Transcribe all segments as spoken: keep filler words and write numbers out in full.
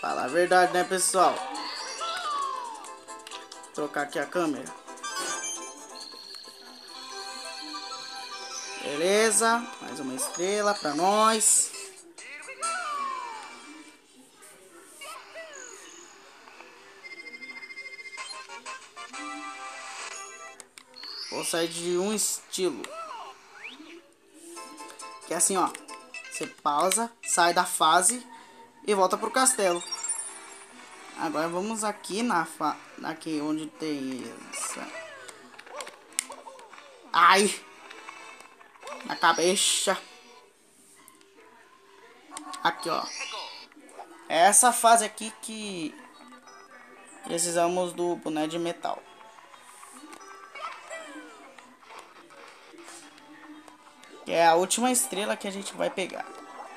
Fala a verdade, né, pessoal? Vou trocar aqui a câmera. Beleza, mais uma estrela pra nós. Vou sair de um estilo. Que é assim, ó. Você pausa, sai da fase e volta pro castelo. Agora vamos aqui na fa... aqui onde tem essa. Ai! Na cabeça. Aqui, ó. É essa fase aqui que precisamos do boné de metal. Que é a última estrela que a gente vai pegar.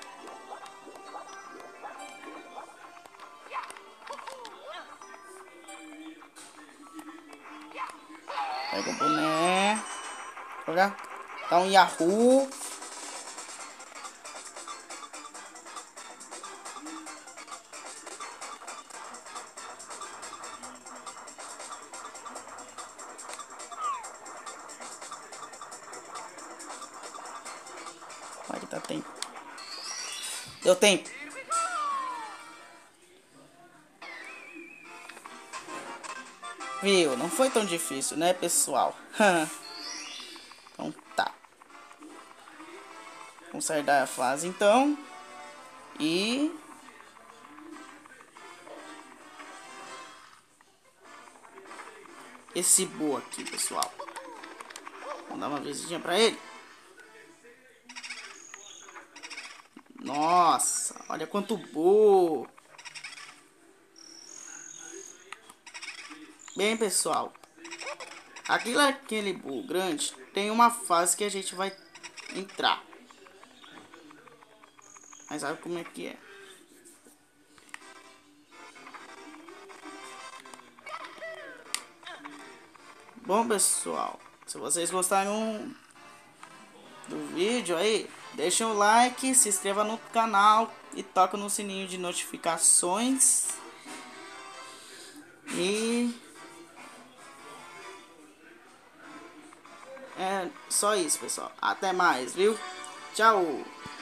Pega o boné. Olha. Dá um Yahoo. Vai que tá tempo. Deu tempo. Viu? Não foi tão difícil, né, pessoal? Então tá. Vamos sair da fase então. E... esse Boo aqui, pessoal. Vamos dar uma visitinha pra ele. Nossa, olha quanto Boo. Bem, pessoal, aquilo aquele Boo grande tem uma fase que a gente vai entrar. Mas sabe como é que é? Bom, pessoal, se vocês gostaram do vídeo aí, deixem o like, se inscreva no canal e toca no sininho de notificações. E é só isso, pessoal. Até mais, viu? Tchau!